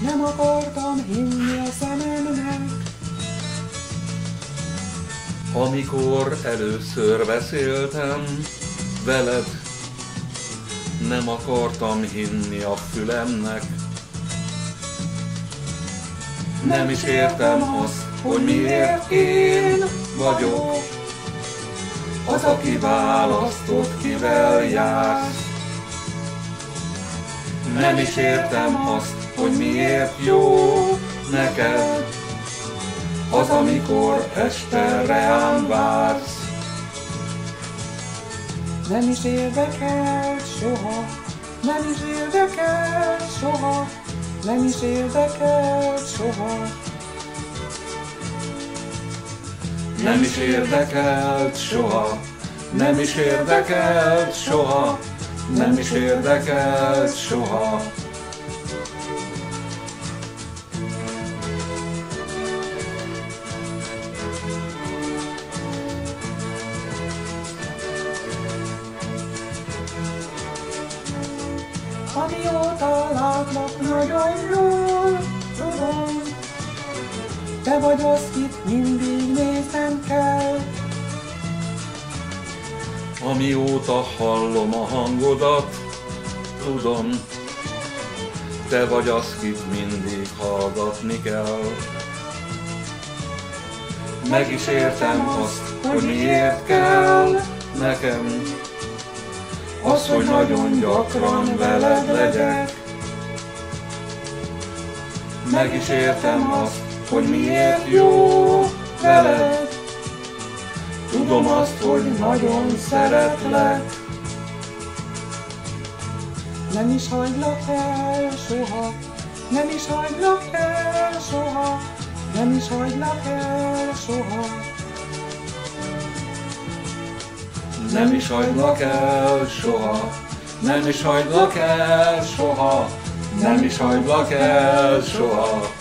nem akartam hinni a szememnek. Amikor először beszéltem veled, nem akartam hinni a fülemnek. Nem is értem azt, hogy miért én vagyok az, aki választott, kivel jársz. Nem is értem azt, hogy miért jó neked az, amikor este reám vársz. Nem is érdekel soha, nem is érdekel soha, nem is érdekel soha. Nem is érdekelt soha, nem is érdekelt soha, nem is érdekelt soha. Amióta látlak, nagyon jól tudom, te vagy az, kit mindig néznem kell. Amióta hallom a hangodat, tudom, te vagy az, kit mindig hallgatni kell. Meg is értem azt, hogy miért kell nekem az, hogy nagyon gyakran veled legyek. Meg is értem azt, hogy miért jó veled. Tudom azt, hogy nagyon szeretlek. Nem is hagylak el soha, nem is hagylak el soha, nem is hagylak el soha. Nem is hagylak el soha, nem is hagylak el soha, nem is hagylak el soha.